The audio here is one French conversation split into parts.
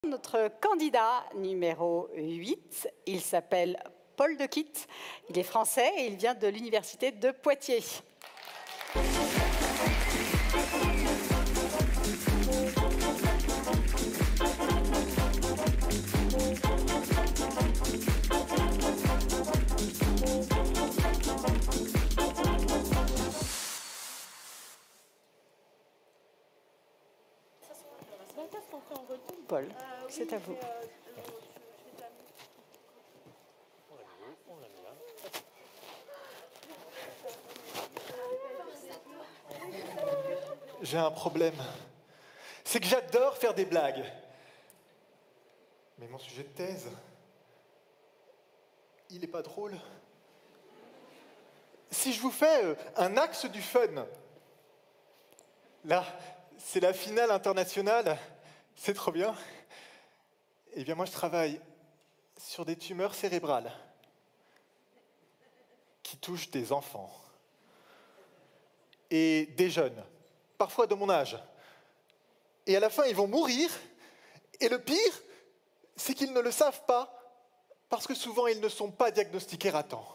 Notre candidat numéro 8, il s'appelle Paul Dequitte, il est français et il vient de l'université de Poitiers. Paul, c'est à vous. J'ai un problème. C'est que j'adore faire des blagues. Mais mon sujet de thèse, il n'est pas drôle. Si je vous fais un axe du fun, là, c'est la finale internationale, c'est trop bien. Eh bien, moi, je travaille sur des tumeurs cérébrales qui touchent des enfants et des jeunes, parfois de mon âge. Et à la fin, ils vont mourir. Et le pire, c'est qu'ils ne le savent pas, parce que souvent, ils ne sont pas diagnostiqués à temps.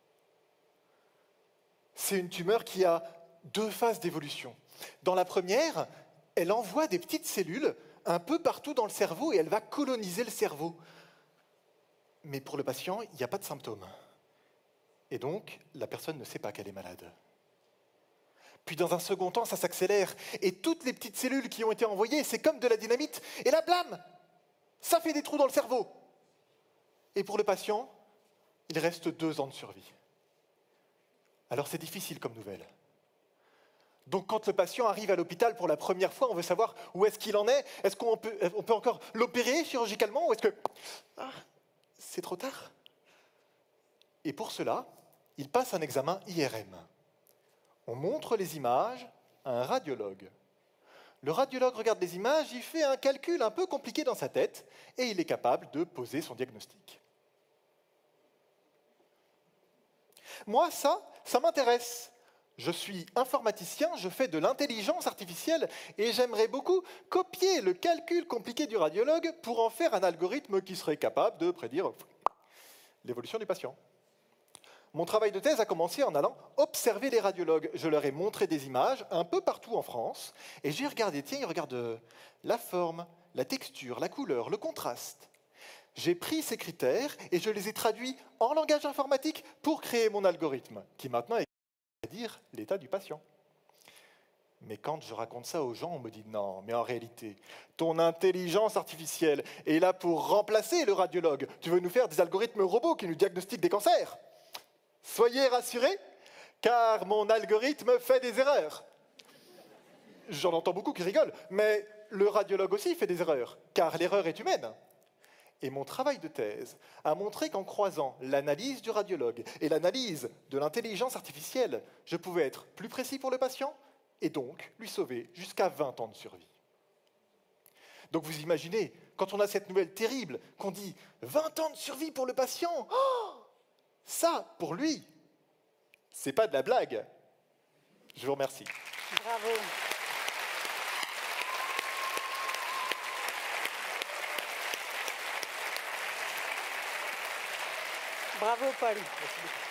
C'est une tumeur qui a 2 phases d'évolution. Dans la première, elle envoie des petites cellules un peu partout dans le cerveau et elle va coloniser le cerveau. Mais pour le patient, il n'y a pas de symptômes. Et donc, la personne ne sait pas qu'elle est malade. Puis dans un second temps, ça s'accélère. Et toutes les petites cellules qui ont été envoyées, c'est comme de la dynamite. Et là, blam, ça fait des trous dans le cerveau. Et pour le patient, il reste 2 ans de survie. Alors c'est difficile comme nouvelle. Donc quand le patient arrive à l'hôpital pour la première fois, on veut savoir où est-ce qu'il en est. Est-ce qu'on peut encore l'opérer chirurgicalement ou est-ce que c'est trop tard? Et pour cela, il passe un examen IRM. On montre les images à un radiologue. Le radiologue regarde les images, il fait un calcul un peu compliqué dans sa tête et il est capable de poser son diagnostic. Moi, ça m'intéresse. Je suis informaticien, je fais de l'intelligence artificielle et j'aimerais beaucoup copier le calcul compliqué du radiologue pour en faire un algorithme qui serait capable de prédire l'évolution du patient. Mon travail de thèse a commencé en allant observer les radiologues. Je leur ai montré des images un peu partout en France et j'ai regardé, tiens, ils regardent la forme, la texture, la couleur, le contraste. J'ai pris ces critères et je les ai traduits en langage informatique pour créer mon algorithme, qui maintenant est à dire l'état du patient. Mais quand je raconte ça aux gens, on me dit non, mais en réalité, ton intelligence artificielle est là pour remplacer le radiologue. Tu veux nous faire des algorithmes robots qui nous diagnostiquent des cancers? Soyez rassurés, car mon algorithme fait des erreurs. J'en entends beaucoup qui rigolent, mais le radiologue aussi fait des erreurs, car l'erreur est humaine. Et mon travail de thèse a montré qu'en croisant l'analyse du radiologue et l'analyse de l'intelligence artificielle, je pouvais être plus précis pour le patient et donc lui sauver jusqu'à 20 ans de survie. Donc vous imaginez, quand on a cette nouvelle terrible, qu'on dit 20 ans de survie pour le patient, ça, pour lui, c'est pas de la blague. Je vous remercie. Bravo. Bravo, Paul. Merci beaucoup.